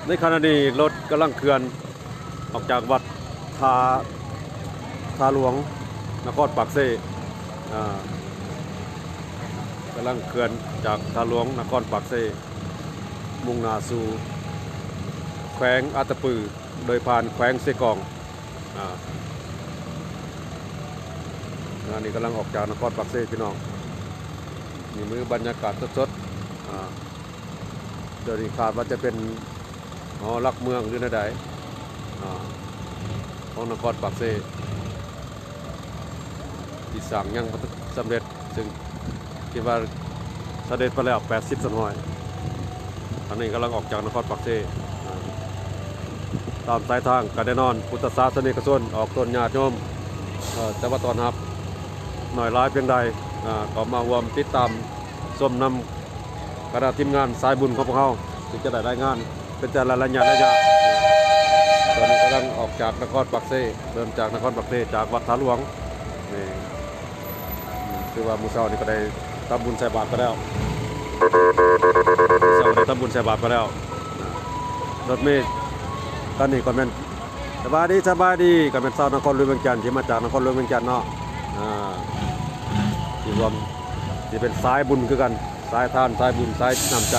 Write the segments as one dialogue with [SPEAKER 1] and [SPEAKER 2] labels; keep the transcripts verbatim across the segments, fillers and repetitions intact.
[SPEAKER 1] ในขณะนี้รถกำลังเคลื่อนออกจากวัดทาทาหลวงนครปากเซกำลังเคลื่อนจากทาหลวงนครปากเซมุ่งหน้าสู่แขวงอัตตปือโดยผ่านแขวงเซกองงานนี้กำลังออกจากนครปากเซพี่น้องนี่มือบรรยากาศสดๆเดี๋ยวนี้คาดว่าจะเป็นหอลักเมืองหรือใดของนครปากเซที่สั่งยังสำเร็จซึ่งคิดว่าเสด็จไปแล้วแปดสิบสนอยตอนนี้กำลังออกจากนครปากเซตามสายทางกันแน่นอนพุทธศาสนิกชนออกต้นญาติโยมแต่ว่าตอนรับหน่อยร้ายเพียงใดก็มารวมติดตามส้มนำคณะทีมงานสายบุญของพวกเขาที่จะได้รายงานเป็นแต่ละระยะระยะตอนนี้กำลังออกจากนครปากเซเริ่มจากนครปากเซจากวัดทาหลวงนี่คือว่ามูเซานี่ก็ได้ทำบุญใส่บาตรไปแล้วเซาได้ทำบุญใส่บาตรไปแล้วรถเมล์ตอนนี้ก็เป็นสบายดีสบายดีก็เป็นเซานครหลวงเวียงจันทร์ที่มาจากนครหลวงเวียงจันทร์เนาะที่รวมที่เป็นสายบุญคือกันสายทานสายบุญสายนำใจ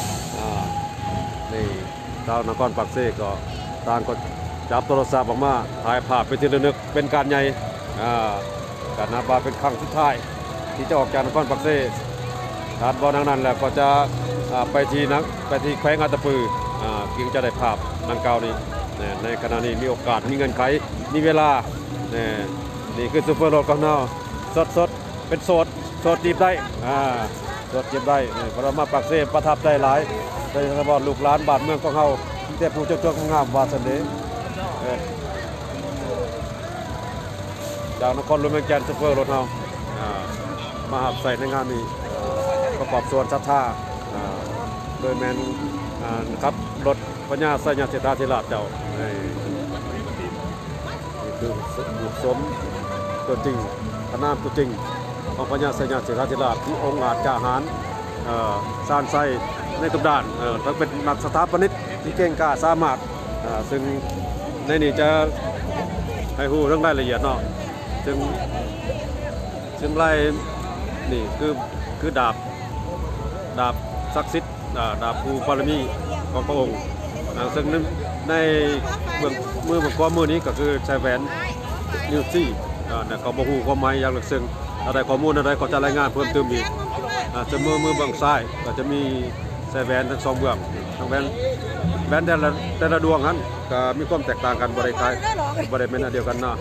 [SPEAKER 1] นี่ชาวนครปากเซก็ต่างก็จับโทรศัพท์ออกมาถ่ายภาพเป็นที่ระลึกเป็นการใหญ่การนับว่าเป็นครั้งสุดท้ายที่จะออกจากนครปากเซทานบอลนั้นแล้วก็จะไปที่นักไปที่แขวงอัตตปือจึงจะได้ภาพดังกล่าวนี้ในขณะนี้มีโอกาสมีเงินไขมีเวลานี่คือซูเปอร์โรดของเราสดสดเป็นโสดโสดจีบได้โสดจีบได้เพราะมาปากเซประทับใจหลายโดยเฉพาะลูกหลานบ้านเมืองของเขาที่แต่ผู้เจ้าเจ้างามวาสนาจากนครหลวงเวียงจันทร์ซูเปอร์โรดเรามาหับใส่ในงานนี้ประกอบส่วนศรัทธาโดยแมนครับรถพญาไสยเสถาธิราชเจ้านี่คือบุตรสมตัวจริงพระนามตัวจริงของพญาไสยเสถาธิราชที่องค์อาจกาหารสานไซในทุกด้านทั้งเป็นนักสถาปนิกที่เก่งกล้าสามารถซึ่งในนี้จะให้รู้เรื่องรายละเอียดเนาะซึ่งซึ่งรายนี่คือคือดาบดาบศักดิ์สิทธิ์ดาบภูบารมีของพระองค์ซึ่งในเบื้องมือเบื้องขวามือนี้ก็คือใช้แหวนนิวซี่เนี่ยเขาบอกหูความหมายอย่างลึกซึ้งอะไรข้อมูลอะไรก็จะรายงานเพิ่มเติมอีกจะมือมือเบื้องซ้ายก็จะมีใช้แหวนทั้งสองเบื้องทั้งแหวนแหวนแต่ละแต่ละดวงนั้นก็มีความแตกต่างกันบริการบริเวณเดียวกันเนาะ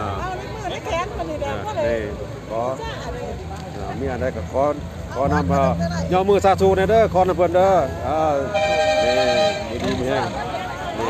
[SPEAKER 1] นี่ก็มีอะไรกับคอนขอนำเอ่อย่อมือสาธุในเด้อขอนำเพิ่นเด้ออ่านี่ดีมีแห้งนี่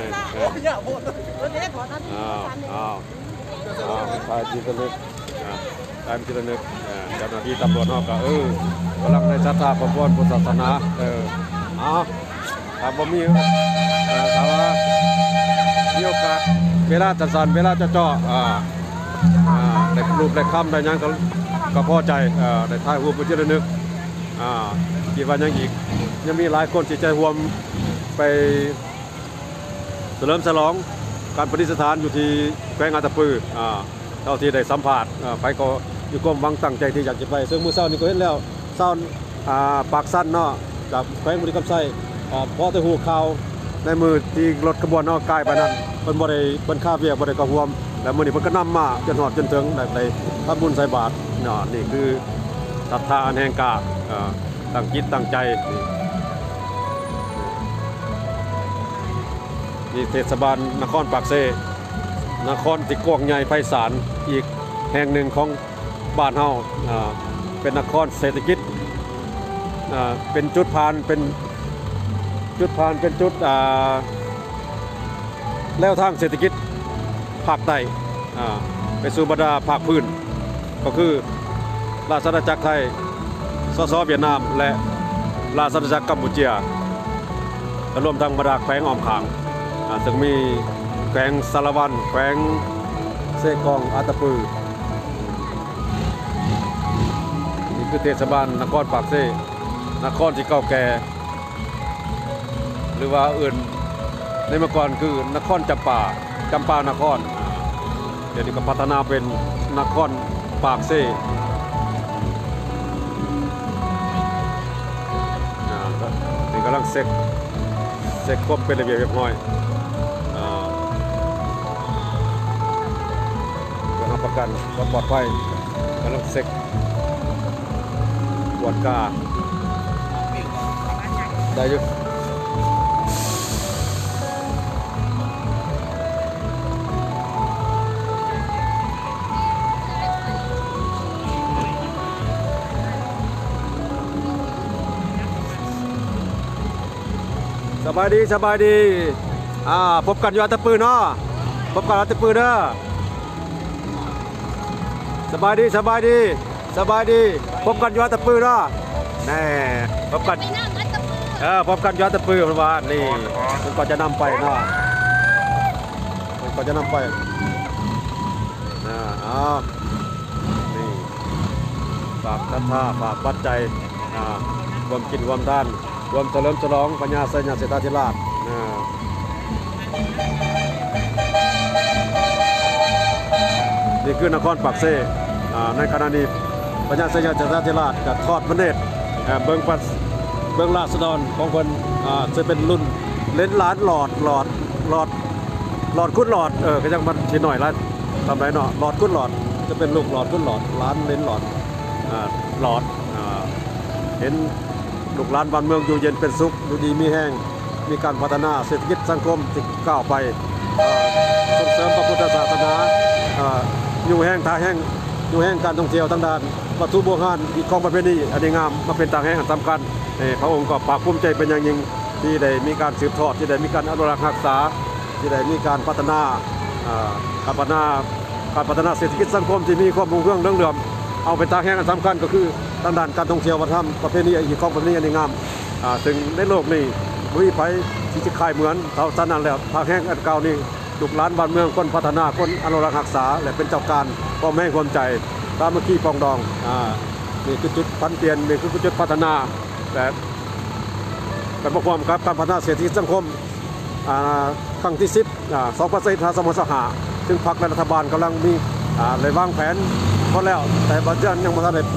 [SPEAKER 1] อ้าวอ้าวอ้าวทายทีละนึกทายทีละนึกเจ้าหน้าที่ตำรวจเฮาก็เออกำลังในศรัทธาพระพุทธศาสนาเอออ้าวถ้าบ่มีเอ่อถ้าว่ามีโอกาสเวลาสั้นๆเวลาจะเจาะอ่าอ่าได้รูปได้คำได้หยังก็ก็พอใจได้ถ่ายรูปเป็นที่ระลึกคิดว่ายังอีกยังมีหลายคนที่ใจรวมไปเฉลิมฉลองการประดิษฐานอยู่ที่แขวงอัตตปือเท่าที่ได้สัมผัสไปก็มีความหวังตั้งใจที่อยากจะไปซึ่งเมื่อเช้านี้ก็เห็นแล้วเช้าปากสั้นเนาะจากแขวงบุรีคำไซพอแต่หูข่าวในมือที่รถขบวนเนาะกลายไปนั้นเป็นบริเป็นข้าเวียบริกระหวมแล้วมือนี้มันก็นำมาจนหอดจนถึงได้ทำบุญใส่บาตรนี่คือศรัทธาอันแห่งกล้าตั้งจิตตั้งใจนี่เทศบาลนครปากเซนครที่กว้างใหญ่ไพศาลอีกแห่งหนึ่งของบ้านเฮาเป็นนครเศรษฐกิจเป็นจุดผ่านเป็นจุดผ่านเป็นจุดแล้วทางเศรษฐกิจภาคใต้ไปสู่บรรดาภาคพื้นก็คือราชอาณาจักรไทยสสเวียดนามและราชอาณาจักรกัมพูชารวมทั้งบรรดาแขวงอ้อมข้างซึ่งมีแขวงสารวันแขวงเซกองอัตตปือนี่คือเทศบาลนครปากเซนครที่เก่าแก่หรือว่าอื่นในเมื่อก่อนคือนครจำปาจำปานครเดี๋ยวนี้ก็พัฒนาเป็นนครปากเซ่นี่กำลังเซ็กเซ็กควบเป็นระเบียบเรียบร้อยกำลังประกันความปลอดภัยกำลังเซ็กปวดกาได้อยู่สบายดีสบายดีอ่าพบกันอยู่อัตตปืนเนาะพบกันอัตตปืนเด้อสบายดีสบายดีสบายดีพบกันอยู่อัตตปืนเนาะแน่พบกันเออพบกันอยู่อัตตปืนวันวานนี่มันก็จะนำไปเนาะมันก็จะนำไปนะอ้าวนี่ฝากศรัทธาฝากปัจจัยอ่ารวมกินรวมด้านรวมเฉลิมฉลองปัญญาไสยเสตธิราชนี่คือนครปากเซ่ในขณะนี้ปัญญาไสยเสตธิราชกับทอดพระเนตรเบื้องปัสเบื้องราษฎรของคนจะเป็นรุ่นเล่นล้านหลอดหลอดหลอดหลอดคุ้นหลอดเออก็ยังมันทีหน่อยละทำไรเนาะหลอดคุ้นหลอดจะเป็นลูกหลอดคุ้นหลอดล้านเล่นหลอดหลอดเห็นลูกหลานบ้านเมืองอยู่เย็นเป็นสุขดูดีมีแห้งมีการพัฒนาเศรษฐกิจสังคมที่ก้าวไปส่งเสริมพระพุทธศาสนาอยู่แห้งทาแห้งอยู่แห้งการท่องเที่ยวทั้งด้านวัตถุโบราณอีกของประเพณีอันดีงามมาเป็นทางแห้งอันสำคัญพระองค์ก็ภาคภูมิใจเป็นอย่างยิ่งที่ได้มีการสืบทอดที่ได้มีการอนุรักษ์รักษาที่ได้มีการพัฒนาการพัฒนาการพัฒนาเศรษฐกิจสังคมที่มีความรุ่งเรืองเรื่องเรืองเอาเป็นทางแห้งอันสำคัญก็คือทางด้านการท่องเที่ยววัฒนธรรมประเพณีอีกของประเพณีอันดีงามถึงในโลกนี้บุรีไผ่ที่จะคายเหมือนเท่าสั้นนั้นแล้วทางแห้งอันเก่านี่ลูกหลานบ้านเมืองคนพัฒนาคนอนุรักษ์รักษาและเป็นเจ้าการความแห้งความใจตามเมื่อกี้ปองดองนี่คือจุดพันเปลี่ยนนี่คือจุดพัฒนาแต่แต่ประกอบกับการพัฒนาเศรษฐกิจสังคมครั้งที่สิบสองพันสิบห้าสมรสหะซึ่งพรรคและรัฐบาลกำลังมีเลยวางแผนพอแล้วแต่บางเรื่องยังไม่ทันได้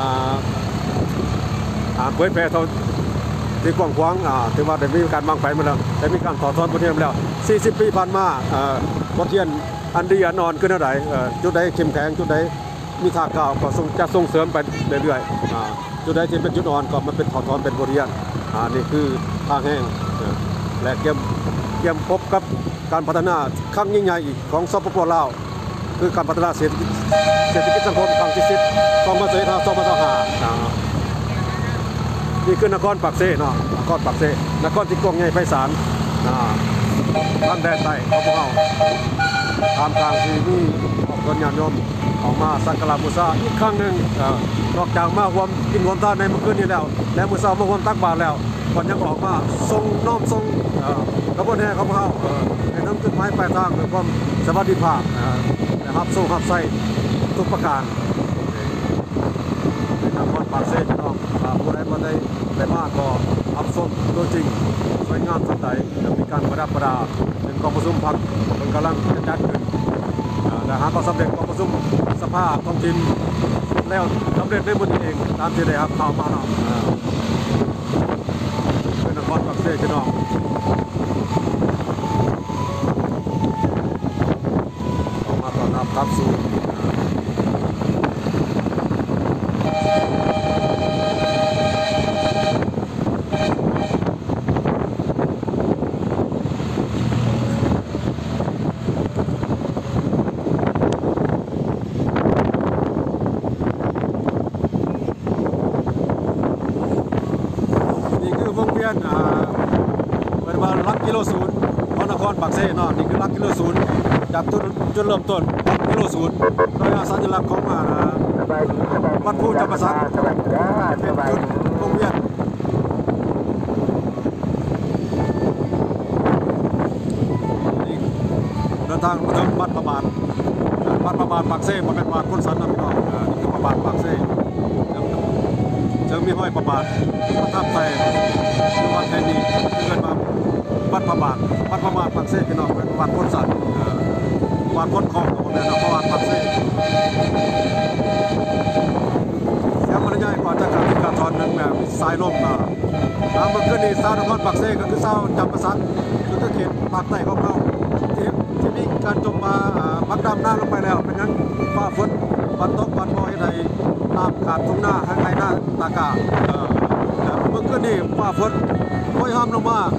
[SPEAKER 1] เผยแพร่เท่าที่กว้างขวางถือว่าได้มีการวางแผนมาแล้วได้มีการต่อทอดบทเรียนมาแล้วสี่สิบปีผ่านมาบทเรียนอันดีอันนอนขึ้นเท่าไหร่จุดใดเข้มแข็งจุดใดมีท่าก้าวก็จะส่งเสริมไปเรื่อยๆจุดใดที่เป็นจุดอ่อนก็มันเป็นถอดถอนเป็นบทเรียนนี่คือทางแห้งและเกมเกมพบกับการพัฒนาครั้งยิ่งใหญ่อีกของสปป.ลาวคือการพัฒนาเศรษฐกิจเศรษฐกิจสังคมครั้งที่สิบสองพันสิบห้าสองพันสิบห้านี่คือนครปากเซ่เนาะนครปากเซ่นครที่กว้างใหญ่ไพศาลทางแดนใต้ของพวกเราตามกลางที่นี่ออกคนญาติโยมออกมาสักการะบูชาอีกครั้งหนึ่งนอกจากมาร่วมกินร่วมทานในเมื่อคืนนี้แล้วและมื้อเช้ามาร่วมตักบาตรแล้วก่อนยังออกมาทรงน้อมทรงขบวนแห่ของพวกเราให้นำจุดหมายปลายทางด้วยความสวัสดิภาพนะครับสู้รับใส่ทุกประการนครปากเซ่พี่น้องผู้ใดมาได้ได้มากก็อับสมตัวจริงสวยงามสดใสมีการประดับประดาเป็นกองประชุมพรรคเป็นกำลังจะจัดขึ้นแต่หากก็สำเร็จกองประชุมสภาท้องถิ่นแล้วสำเร็จได้หมดเองตามที่ได้ครับข่าวมาเนาะเป็นนครปากเซ่พี่น้องออกมาต้อนรับครับสู่เป็นว่าลักกิโลศูนย์ของนครปากเซ่เนาะนี่คือลักกิโลศูนย์จากจุดจุดเริ่มต้นกิโลศูนย์โดยสัญลักษณ์ของวัดผู้จำปาสักเป็นจุดวงเวียนเดินทางมาถึงวัดประบาทวัดประบาทปากเซ่มาเป็นวัดคุณสันนะพี่น้องนี่คือประบาทปากเซ่จึงมีห้อยประบาทประทับใจที่วัดแห่งนี้เกิดมาวัดประบาทาทวัดประมาทปักเซ่พี่น้องเป็นวัดพ้นสัตว์วัดพ้นคลองกับผมเนี่ยประวัติปักเซ่ยังมันใหญ่กว่าจากการที่การทอนนั้นแบบสายลมนะแล้วเมื่อคืนนี้ซาวนครปักเซ่ก็คือซาวจำปาสักคือก็เขตภาคใต้ของเขาที่ที่มีการจมมาพักดำหน้าลงไปแล้วเป็นงั้นฟ้าฝนฝนตกฝนโปรยในน้ำขาดทุ่งหน้าให้ใครหน้าตากาเมื่อคืนนี้ฟ้าฝนโปรยห้ามลงมา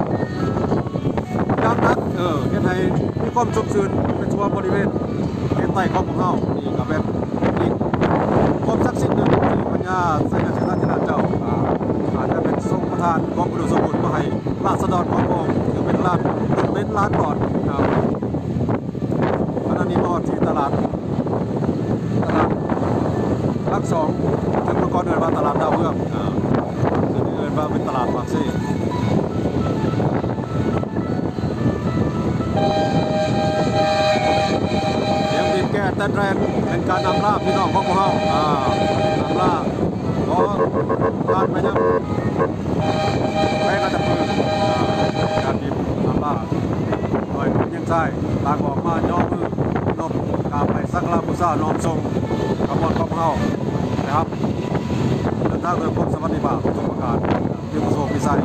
[SPEAKER 1] ดังนักเออเฮ็ดให้มีความชุ่มชื้นเป็นทั่วบริเวณเขตใต้ของพวกเขานี่ก็แบบอีกความศักดิ์สิทธิ์หนึ่งที่ปัญญาไสยเสนาธิราชเจ้าอาจจะเป็นทรงประธานของอุดมสมบูรณ์มาให้ราษฎรของพระองค์ถือเป็นล้านเป็นล้านก่อนครับขณะนี้มาออกที่ตลาดตลาดรักสองถึงเมื่อก่อนเดินมาตลาดดาวเรืองซึ่งเดินมาเป็นตลาดปากเซ่เสียงบีบแก้เต้นแรงเป็นการนำล่าพี่น้องของพวกเรานำล่าเพราะการไปยังแม่ก็จะปืนการบีบนำล่าโดยผมยังใช่ต่างออกมาย่อมือนบกราบไปสักการะบูชาน้อมทรงขบวนของเรานะครับเดินทางโดยพบสวัสดิภาพทุกประการที่มุโซพิไซ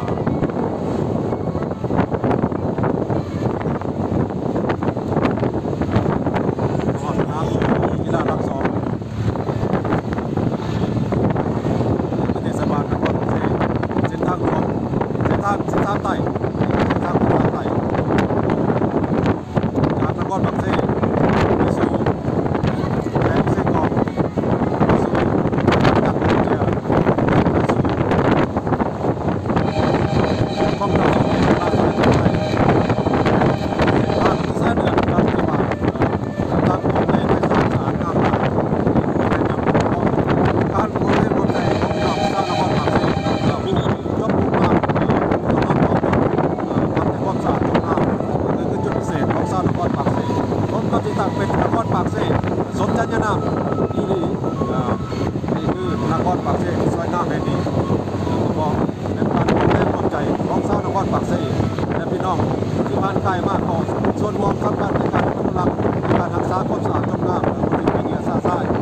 [SPEAKER 1] เป็นนครปากเซ่สมจัญญานามนี่นี่คือนครปากเซ่สวยงามแห่งนี้บอกเป็นการดูแลความใจของชาวนครปากเซ่และพี่น้องที่ผ่านกายมากขอส่วนรวมทำการในการอนุรักษ์ในการรักษาความสะอาดจงงามที่เป็นเกียรติซาซ่าที่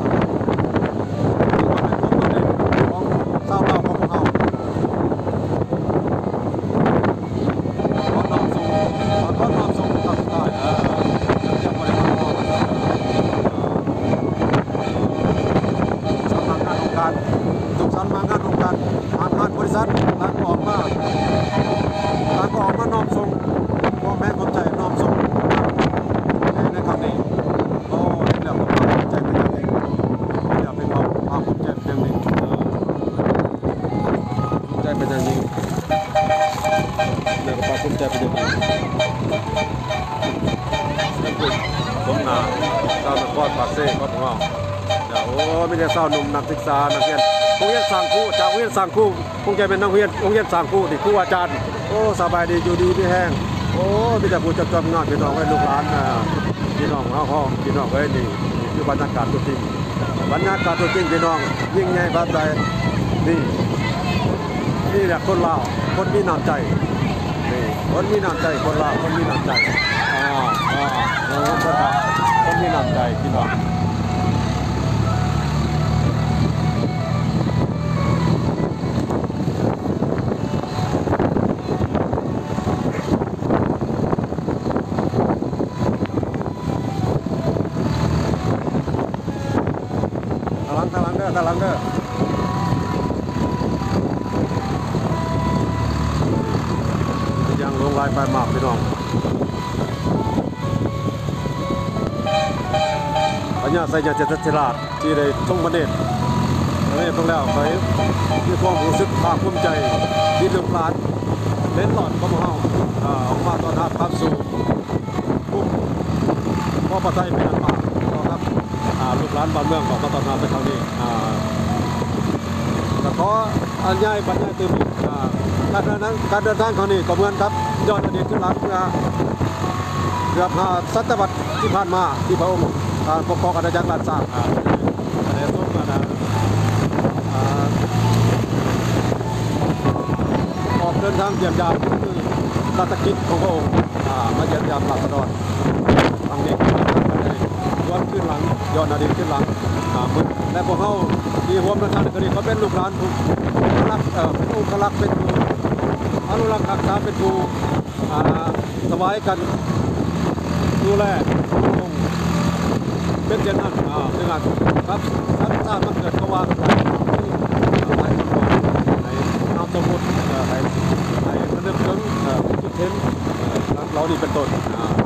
[SPEAKER 1] ว่าเป็นต้นเด่นของชาวเราของพวกเราขอน้อมส่งขอน้อมส่งตัดได้ทุกสันมางานองค์การผ่านผ่านบริษัทต่างออกมาต่างออกมาน้อมส่งมองแม่ความใจน้อมส่งในคำนี้โอ้เรื่องของความใจเป็นอย่างนี้เรื่องเป็นความความใจเป็นอย่างนี้ใจเป็นอย่างนี้เรื่องของความใจเป็นอย่างนี้ผมนาชาวนครปากเซ่ก็ของเราโอ้ไม่ใช่สาวหนุ่มนักศึกษานักเรียนโรงเรียนสังคู่จากโรงเรียนสังคู่คงจะเป็นนักเรียนโรงเรียนสังคู่ที่ครูอาจารย์โอ้สบายดีอยู่ดีพี่แห้งโอ้มีแต่ผู้จัดการงานพี่น้องไว้ลูกหลานพี่น้องเขาห้องพี่น้องไว้นี่คือบรรยากาศตัวจริงบรรยากาศตัวจริงพี่น้องยิ่งใหญ่ภาพใจนี่นี่แหละคนลาวคนมีน้ำใจนี่คนมีน้ำใจคนลาวคนมีน้ำใจอ่าอ่าโอ้คนลาวคนมีน้ำใจพี่น้องทางหลังเด้อทางหลังเด้อยังลงลายปลายหมากพี่น้องปัญญาไสยเจตสิราชที่ได้ทรงพระเนตรพระเนตรตรงแล้วไปมีความรู้สึกภาคภูมิใจที่ลูกหลานเล่นหลอดของเราออกมาตอนรับครับสู่ผู้พ่อประไทยเป็นอันมากครับลูกหลานบ้านเมืองของมาตอนนั้นในครั้งนี้แต่ขออันใหญ่บรรยายตื่นการเดินทางการเดินทางครั้งนี้ก็เหมือนครับย้อนอดีตขึ้นหลังเมื่อเกือบศตวรรษที่ผ่านมาที่พระองค์ปกครองอาณาจักรลานซางในต้นมานะออกเดินทางเยี่ยมยามคือราชกิจของพระองค์มาเยี่ยมยามราษฎรทางนี้ย้อนขึ้นหลังย้อนอดีตขึ้นหลังและพวกเขาที่ร่วมรัฐบาลก็เป็นลูกหลานผู้รักเป็นองค์รักเป็นผู้อนุรักษ์รักษาเป็นผู้สบายกันดูแลองค์เป็นเช่นนั้นในงานครับถ้าถ้ามันเกิดก็ว่าในนามสมมติในในเรื่องเรื่องคิดเห็นเราดีเป็นต้น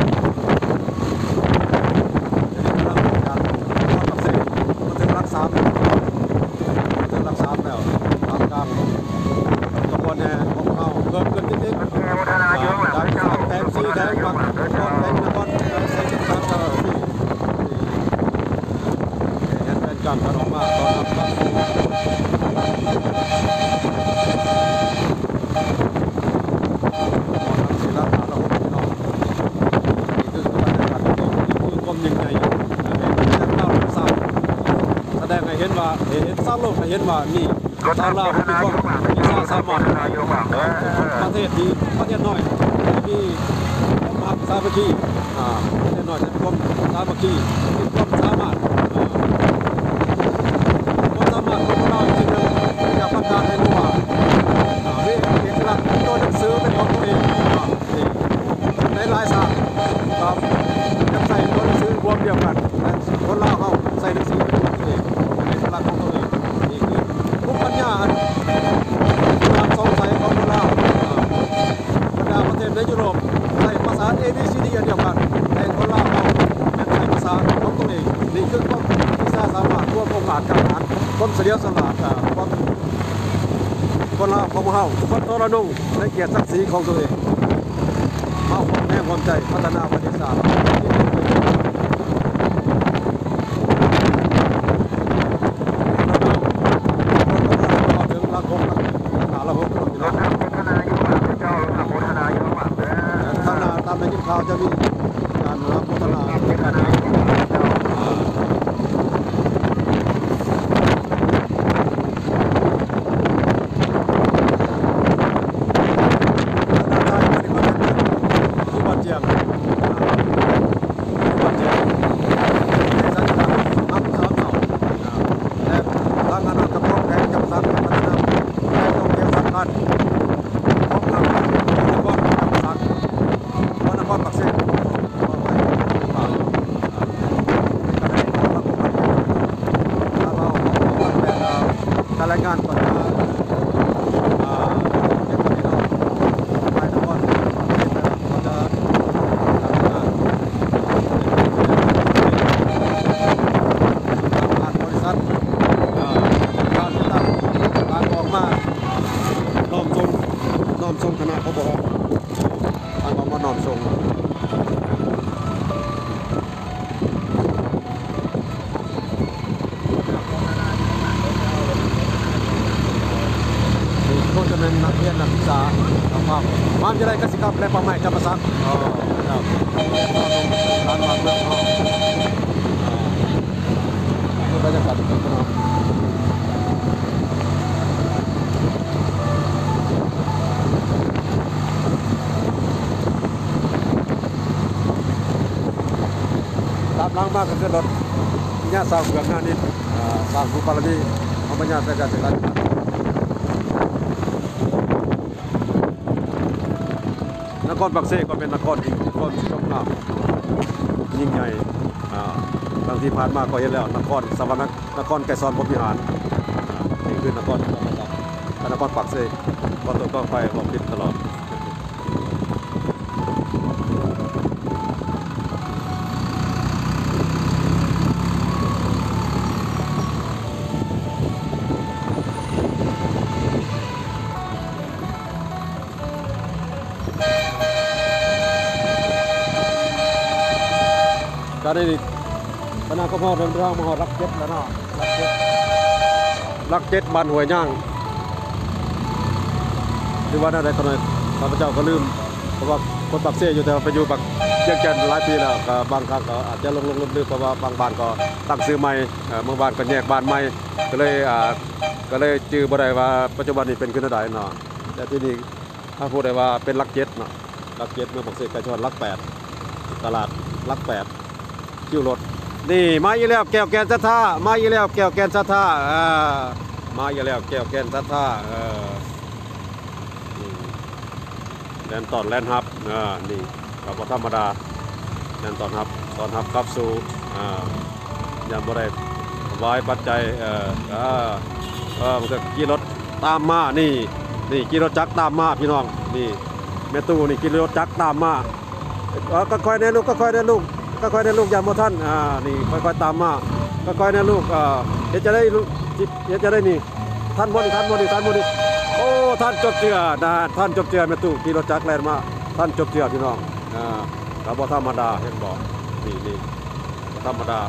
[SPEAKER 1] รักษารักษาแล้วทางการกระบวนแห่ของเขาเพิ่มขึ้นนิดนิดจากสามแถมสี่แถมบางก้อนแถมบางก้อนใส่สามเออนี่เห็นเป็นการออกมาตอนนั้นศิลปะเรานี่คือบรรยากาศที่คือความยิ่งใหญ่แสดงให้เห็นว่าเห็นสร้างโลกให้เห็นว่านี่ชาวลาวเป็นพวกมีสร้างสามารถประเทศที่ประเทศน้อยมีความสามัคคีประเทศน้อยมีความสามัคคีมีความสามารถความสามารถของเราจริงๆอยากประกาศให้รู้ว่าเรื่องเอกลักษณ์ตัวหนังสือเป็นของตัวเองในหลายศาสตร์ครับยังใส่ตัวหนังสือรวมเดียวกันคนลาวเขาใส่หนังสือเป็นของตัวเองเป็นพลังของตัวเองนี่คือภูมิปัญญาอันความสงสัยของคนลาวบรรดาประเทศในยุโรปใช้ภาษา เอ บี ซี ดี เดียวกันแต่คนลาวเขาเป็นใช้ภาษาของตัวเองนี่คือความวิชาสามารถความโอกาสการงานความเสียสละความคนลาวของเขาคนทรนงในเกียรติศักดิ์ศรีของตัวเองเอาความแน่ความใจพัฒนาประเทศชาติข่าวจะมีการรับพัฒนาในการนี้ผู้บาดเจ็บผู้บาดเจ็บในสังกัดอัพสามเท่าและทางคณะกรรมการแผนจับสังพัฒนาและท่องเที่ยวสำคัญของเราและก็จับสังนครปักเสกการรายงานก่อนนะเก็บปฏิทินไปนครปักเสกเราจะทางบริษัทการที่ตั้งการออกมาน้อมส่งน้อมส่งคณะเขาบอกว่าทางออกมาน้อมส่งจะเป็นนักเรียนนักศึกษาครับมามจะได้กสิกรรมและความหมายจำภาษาอ๋อครับการวางเรื่องอ๋อบรรยากาศเป็นขนาดตามล้างมากก็คือรถญาติสาวเกือบหน้านิดสาวผู้ปารมีเอาปัญญาใส่ใจใส่กันนครปักเสกก็เป็นนครที่นครที่สงบยิ่งใหญ่บางที่ผ่านมาก็เห็นแล้วนครสวรรค์นครไกรซอนพรหมวิหารนี่คือนครนครปักเสกก็ตัวก็ไฟบอกปิดตลอดการนี้คณะกรรมการเดินทางมาหอรักเจ็ดแล้วเนาะรักเจ็ดรักเจ็ดบันหัวย่างที่ว่าอะไรกันเลยข้าพเจ้าก็ลืมเพราะว่าคนปักเสียอยู่แต่ไปอยู่ปักเชียงแก่นหลายปีแล้วก็บางครั้งก็อาจจะลงลงลืมเพราะว่าบางบ้านก็ตั้งซื้อใหม่บางบ้านก็แยกบ้านใหม่ก็เลยก็เลยจื่อบ่ได้ว่าปัจจุบันนี้เป็นขึ้นได้เนาะแต่ที่นี่ถ้าพูดได้ว่าเป็นรักเจ็ดเนาะลักเจ็ดเมืองปักเสกไก่ชนลักแปดตลาดลักแปดคิวรถนี่มาอีแล้วแก้วแกนซัทธามาอีแล้วแก้วแกนซัทธาอ่ามาอีแล้วแก้วแกนซัทธาเออแลนตอนแลนฮับอ่านี่กับธรรมดาแลนตอนฮับตอนฮับกับสู่อ่ายังบ่ได้วายปัจจัยเอออ่าเออมันก็ขี่รถตามมานี่นี่ขี่รถจักรตามมาพี่น้องนี่แม่ตู้นี่ขี่รถจักรตามมาเออก็ค่อยได้ลูกก็ค่อยได้ลูกก็ค่อยได้ลูกอย่ามาท่านอ่านี่ค่อยๆตามมาก็ค่อยได้ลูกอ่าเดี๋ยวจะได้เดี๋ยวจะได้นี่ท่านบนท่านบนท่านบนโอ้ท่านจบเจือนะท่านจบเจือแม่ตู้ขี่รถจักรแล่นมาท่านจบเจือพี่น้องอ่ากับบ่ธรรมดาเห็นบอกนี่นี่ธรรมดา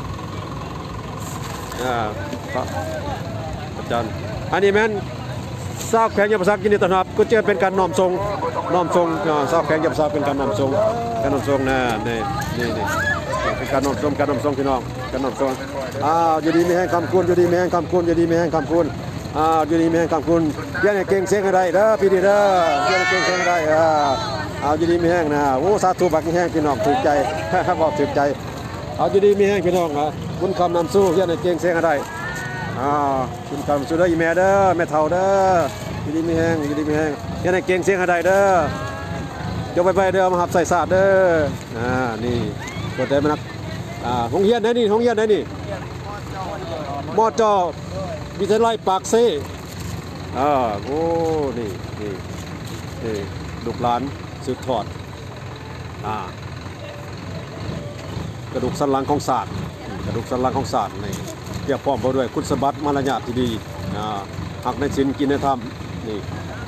[SPEAKER 1] อ่าอาจารย์อันนี้แม่นทราบแข่งยาภาษากินดีต้อนรับก็เจอเป็นการน้อมทรงน้อมทรงทราบแข่งยาภาษาเป็นการน้อมทรงการน้อมทรงนะนี่นี่นี่เป็นการน้อมทรงการน้อมทรงพี่น้องการน้อมทรงอ้าวอยู่ดีไม่แห้งคำคุณอยู่ดีไม่แห้งคำคุณอยู่ดีไม่แห้งคำคุณอ้าวอยู่ดีไม่แห้งคำคุณเพื่อนเก่งเสียงอะไรเด้อพี่ดีเด้อเพื่อนเก่งเสียงอะไรอ่าเอาอยู่ดีไม่แห้งนะโอ้สาธุบักแห้งพี่น้องถูกใจบอกถูกใจเอาอยู่ดีไม่แห้งพี่น้องนะคุณคำนำสู้เพื่อนเก่งเสียงอะไรอ่าคุณคำสู้เด้ออีแม่เด้อแม่เฒ่าเด้ออยู่ดีไม่แห้งอยู่ดีไม่แห้งเพื่อนเก่งเสียงอะไรเด้อยกไปไปเด้อมาหับใส่ศาสตร์เด้ออ่านี่ตัวใจมันนักอ่าห้องเฮียนไหนนี่ห้องเฮียนไหนนี่มอจอวิทยาลัยปากเซ่อ่าโอ้นี่นี่นี่ลูกหลานสืบทอดอ่ากระดูกสันหลังของศาสตร์กระดูกสันหลังของศาสตร์นี่เกี่ยวข้องไปด้วยคุณสมบัติมารยาทที่ดีอ่าหักในศีลกินในธรรมนี่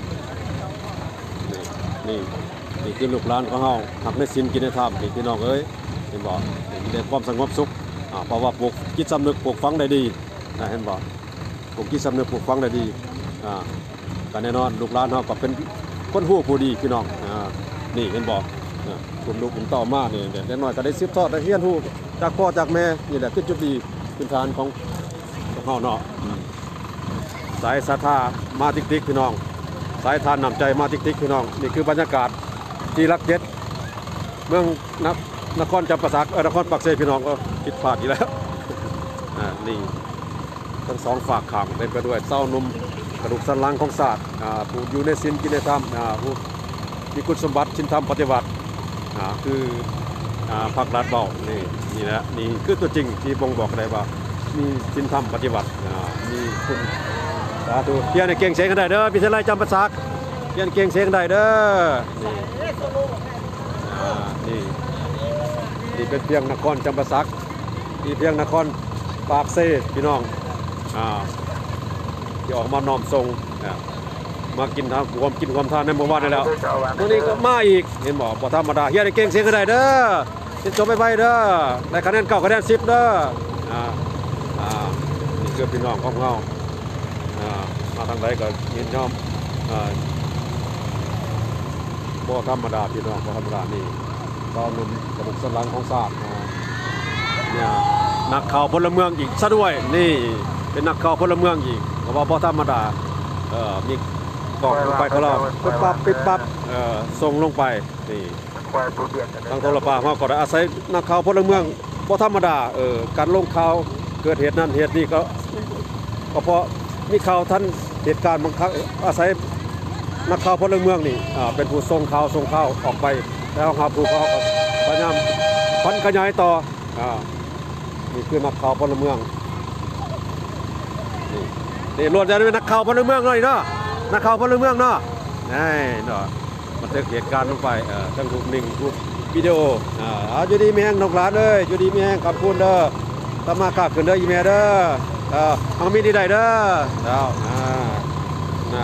[SPEAKER 1] นี่นี่นี่คือลูกหลานของเฮาหักในศีลกินในธรรมนี่พี่น้องเอ้ยเห็นบ่ได้ความสงบสุขอ่าเพราะว่าปลูกจิตสำนึกปลูกฝังได้ดีนะเห็นบ่ปลูกจิตสำนึกปลูกฝังได้ดีอ่าก็แน่นอนลูกหลานเฮาก็เป็นคนหู้ผู้ดีพี่น้องอ่านี่เห็นบ่คุณลูกคุณเต่ามาเนี่ยเด็กน้อยก็ได้สืบทอดได้เรียนรู้จากพ่อจากแม่นี่แหละคือจุดดีพื้นฐานของของเฮาเนาะสายศรัทธามาติ๊กๆพี่น้องสายทานนำใจมาติ๊กๆพี่น้องนี่คือบรรยากาศที่รักเจ็ดเมืองนักนครจำปาสักเออนครปักเสพี่น้องก็ผิดพลาดอีกแล้วอ่านี่ทั้งสองฝากขังเต็มไปด้วยเศร้านุ่มกระดูกสันหลังของศาสตร์อ่าผู้อยู่ในศีลกินในธรรมอ่าผู้มีคุณสมบัติชินธรรมปฏิบัติอ่าคืออ่าภาครัฐเบานี่นี่นะนี่คือตัวจริงที่บ่งบอกได้ว่ามีชินธรรมปฏิบัติอ่ามีคุณสาธุเพียรเก่งเสียงกันได้เด้อพิเศษไล่จำปาสักเพียรเก่งเสียงได้เด้อนี่อ่านี่นี่เป็นเพียงนครจำปาสักนี่เพียงนครปากเซ่พี่น้องอ่าที่ออกมาน้อมทรงนะมากินทางความกินความทานในหมู่บ้านได้แล้วตัวนี้ก็มาอีกเห็นบอกพอธรรมดาเฮียได้เก่งเสียงกันได้เด้อเห็นจบไปไปเด้อได้คะแนนเก้าคะแนนสิบเด้ออ่าอ่านี่คือพี่น้องของเราอ่ามาทางไหนก็ยินยอมอ่าพอธรรมดาพี่น้องพอธรรมดานี่ตอนนุ่มกระดูกสันหลังของศาสตร์เนี่ยนักข่าวพลเมืองอีกซะด้วยนี่เป็นนักข่าวพลเมืองอีกเพราะว่าพอธรรมดาเอ่อมีกอกลงไปเขาเราปิดปั๊บปิดปั๊บเอ่อส่งลงไปนี่ทางโทรปาเขาก็ได้อาศัยนักข่าวพลเมืองพอธรรมดาเออการลงข่าวเกิดเหตุนั้นเหตุนี้ก็ก็เพราะมีข่าวท่านเหตุการณ์บางครั้งอาศัยนักข่าวพลเมืองนี่อ่าเป็นผู้ส่งข่าวส่งข่าวออกไปแล้วหาผู้เขาพยายามพันขยายต่ออ่านี่คือนักข่าวพลเมืองนี่นี่รวมจะเป็นนักข่าวพลเมืองเลยเนาะนักข่าวพลเมืองเนาะนี่เนาะบันทึกเหตุการณ์ลงไปเอ่อทั้งรูปนิ่งรูปวิดีโออ่าเอาอยู่ดีมีแห้งนกหลานเลยอยู่ดีมีแห้งขอบคุณเด้อตามากาขึ้นเด้ออีเมลเด้อเอ่อเอามีดีได้เด้อแล้วอ่าน่า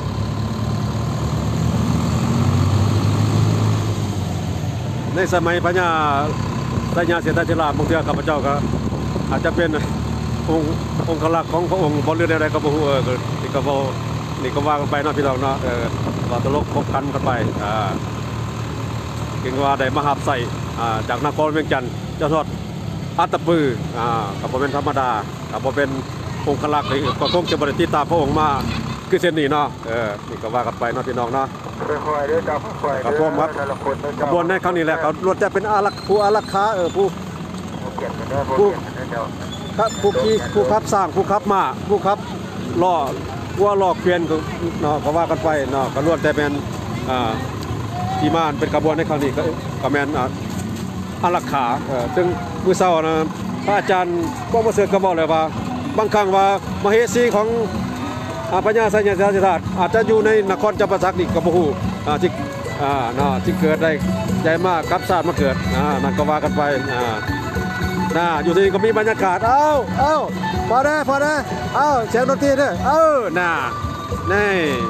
[SPEAKER 1] ในสมัยพญาสัญญาเสด็จจลาบางเทื่อข้าพเจ้าก็อาจจะเป็นองค์องค์ลักษณ์ของพระองค์บนเรือใดๆก็บ่ฮู้เออนี่ก็บ่นี่ก็ว่ากันไปเนาะพี่น้องเนาะเออว่าตลกคบกันกันไปอ่าเก่งว่าได้มาหับใส่อ่าจากนครเวียงจันทร์เจ้าทอดอัตตปืออ่าก็บ่เป็นธรรมดาก็บ่เป็นองค์ลักษณ์ก็คงจะบ่ได้ติดตามพระองค์มาคือเช่นนี้เนาะเออนี่ก็ว่ากันไปเนาะพี่น้องเนาะ
[SPEAKER 2] ค่อยๆเด้อจับค่อยๆ
[SPEAKER 1] ครับผมครับ
[SPEAKER 2] แต่ละคนเด้อ
[SPEAKER 1] ขบวนในครั้งนี้แหละเขารถจะเป็นอารักผู้อารักขาเออผู้
[SPEAKER 2] เก็บกันเด้อพวกเก็บกันเด้อเจ้า
[SPEAKER 1] ครับผู้ขี่ผู้ขับสร้างผู้ขับมาผู้ขับล่อวัวล่อเกวียนก็เนาะก็ว่ากันไปเนาะก็ล้วนแต่เป็นอ่าที่มาเป็นขบวนในครั้งนี้ก็ก็แม่นอ่าอารักขาเออซึ่งมื้อเช้านะพระอาจารย์ก็มาเสริฐก็บอกเลยว่าบางครั้งว่ามเหสีของอาปัญญาสัญญาสิทธาอาจจะอยู่ในนครจำปาสักนี่ก็บ่ฮู้อ่าที่อ่าเนาะที่เกิดได้ใจมากกับชาติมาเกิดอ่านั่นก็ว่ากันไปอ่าน่าอยู่ที่นี่ก็มีบรรยากาศเอ้าเอ้าพอได้พอได้เอ้าเสียงดนตรีด้วยเอ้าน่านี่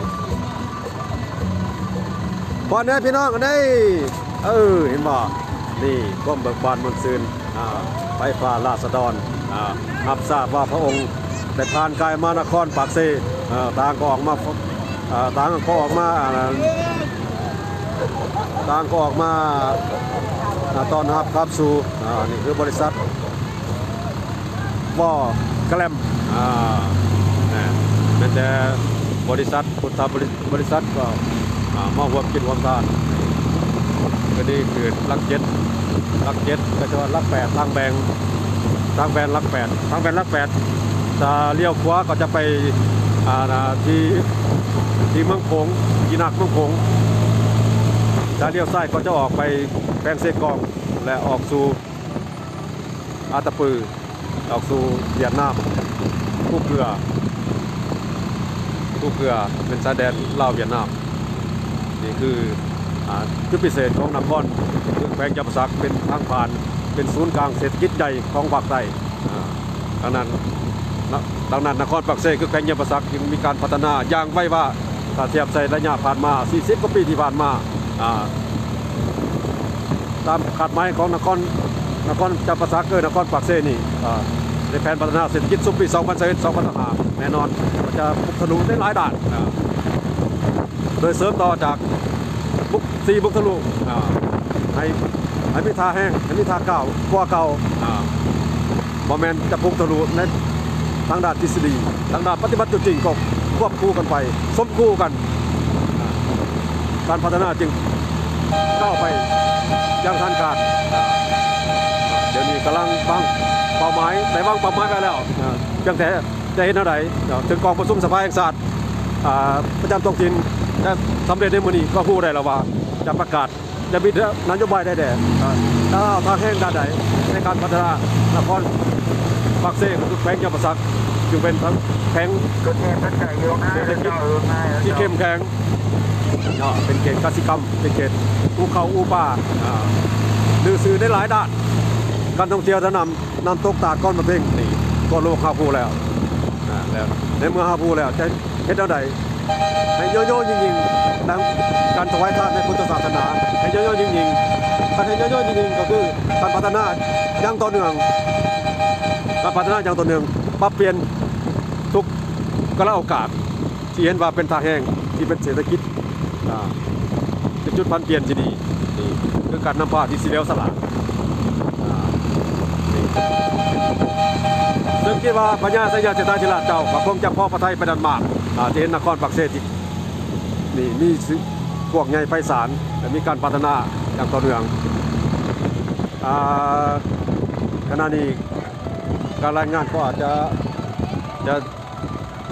[SPEAKER 1] พอได้พี่น้องกันได้เออเห็นบ่นี่ก้มเบิกบานมนต์ซืนอ่าไฟฟ้าราษฎรอ่ารับทราบว่าพระองค์ได้ผ่านกายมานครปากเซอ่าต่างก็ออกมาอ่าต่างก็ออกมาอ่าต่างก็ออกมาตอนรับครับสู่อ่านี่คือบริษัทบ่อกระแลมอ่าเนี่ยเป็นแต่บริษัทพุทธบริษัทก็อ่ามอบความคิดความทานก็นี่คือลักเจ็ดลักเจ็ดก็จะว่าลักแปดทางแบงทางแบนลักแปดทางแบนลักแปดจะเลี้ยวขวาก็จะไปอ่าที่ที่เมืองโขงยีนักเมืองโขงถ้าเลี้ยวซ้ายก็จะออกไปแปลงเซกองและออกสู่อาตะปือออกสู่เวียดนามผู้เกลือผู้เกลือเป็นชายแดนลาวเวียดนามนี่คือจุดพิเศษของนครคือแขวงจำปาสักเป็นทางผ่านเป็นศูนย์กลางเศรษฐกิจใหญ่ของภาคใต้ดังนั้นดังนั้นนครปากเซคือแขวงจำปาสักจึงมีการพัฒนาอย่างไวว่าถ้าเทียบใส่ระยะผ่านมาสี่สิบกว่าปีที่ผ่านมาตามคาดหมายของนครนครจำปาสักเกิดนครปากเซนี่ในแผนพัฒนาเศรษฐกิจสุปีสองพันสิบเอ็ด สองพันสิบห้าแน่นอนจะพุทะลุได้หลายด่านโดยเสริมต่อจากบุกซีบุกทะลุให้ให้มีทาแห้งให้มีทาเก่ากว่าเก่าบอแมนจะพุกทะลุในทางด้านทฤษฎีทางด้านปฏิบัติจริงก็ควบคู่กันไปสมคู่กันการพัฒนาจึงก้าวไปยังทันการเดี๋ยวนี้กำลังวางเป้าหมายแต่วางเป้าหมายไปแล้วเพียงแต่จะเห็นอะไรถึงกองประชุมสภาแห่งชาติประจำท้องถิ่นจะสำเร็จในมือนี้ก็พูดได้แล้วว่าจะประกาศจะมีนโยบายได้แด่ถ้าทางแห่งด้านใดในการพัฒนานครปากเซคือแขวงจำปาสักจึงเป็นทั้งแข็งเศรษฐกิจที่เข้มแข็งเป็นเขตกสิกรรมเป็นเขตภูเขาอูป่าดื้อซื้อได้หลายด้านการท่องเที่ยวจะนำนำตกตาดก้อนมาเพ่งนี่ก็โลกฮาพูแล้วแล้วในเมื่อฮาพูแล้วจะเฮ็ดอะไรให้โยโย่ยิงยิงดังการถวายทานในพุทธศาสนาให้โยโย่ยิงยิงการให้โยโย่ยิงยิงก็คือการพัฒนาอย่างต่อเนื่องการพัฒนาอย่างต่อเนื่องปรับเปลี่ยนทุกกระโอกาสที่เห็นว่าเป็นทางแห่งที่เป็นเศรษฐกิจเป็นจุดพันเปลี่ยนที่ดีนี่คือการนำพาที่สีเหลวสลายซึ่งคิดว่าพญาสัญญาเจตาจิราเจ้าก็คงจะพ่อพระไทยไปดันมากที่เห็นนครปากเซที่นี่มีพวกใหญ่ไพศาลและมีการพัฒนาอย่างต่อเนื่องขณะนี้การรายงานก็อาจจะจะ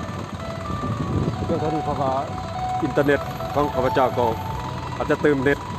[SPEAKER 1] เรื่องเท่านี้เพราะว่าอินเทอร์เน็ตของข้าพเจ้าก็อาจจะเติมเน็ต